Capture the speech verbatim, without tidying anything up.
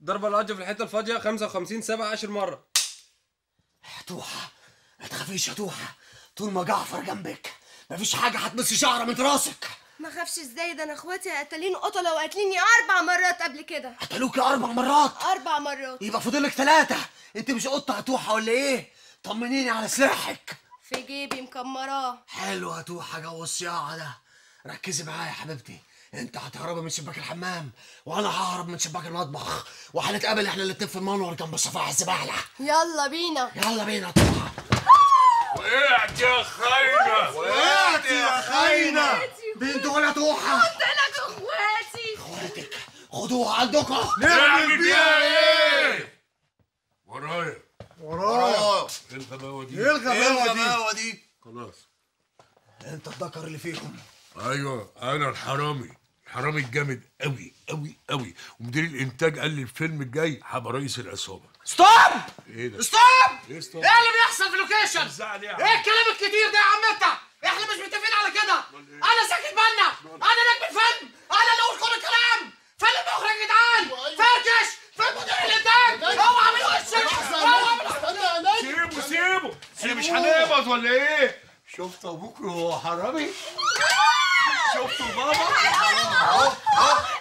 ضربه القاضي في الحته الفاضيه خمسة وخمسين سبعة عشر مره. يا توحه ما تخافيش يا توحه، طول ما جعفر جنبك مفيش حاجه هتمس شعره من راسك. ما خافش ازاي؟ ده انا اخواتي قتلين قتله وقاتليني اربع مرات قبل كده. قتلوكي اربع مرات؟ اربع مرات. يبقى فاضلك ثلاثه. انت مش قطه يا توحه ولا ايه؟ طمنيني على سلاحك. في جيبي مكمراه. حلو يا توحه جو الصياعه ده. ركزي معايا يا حبيبتي، انت هتهربي من شباك الحمام وانا ههرب من شباك المطبخ، وهنتقابل احنا الاتنين في المنور جنب صفاح الزباله. يلا بينا. يلا بينا يا توحه. وقعت يا خاينه، وقعت يا خاينه. مين دول يا توحه؟ قلت لك اخواتي. اخواتك خدوها عندكم. نعمل بيها ايه؟ ورايا ورايا. ايه الغباوه دي؟ ايه الغباوه دي؟ دي؟ خلاص انت الذكر اللي فيهم. ايوه انا الحرامي، الحرامي الجامد قوي قوي قوي، ومدير الانتاج قال لي الفيلم الجاي هبقى رئيس العصابه. ستوب! ايه ده؟ ستوب! ايه ستوب؟ ايه اللي بيحصل في اللوكيشن؟ زعل يا عم. ايه الكلام الكتير ده يا عم انت؟ احنا مش متفقين على كده. انا ساكت بنا، انا نجم الفيلم، انا اللي اقول كل الكلام. فين المخرج يا جدعان؟ فركش! فين مدير الانتاج؟ اوعى من وشك! اوعى من سيبه سيبه سيبه مش هنقبض ولا ايه؟ شفت ابوك وهو حرامي؟ شفتوا بابا؟ اهو اهو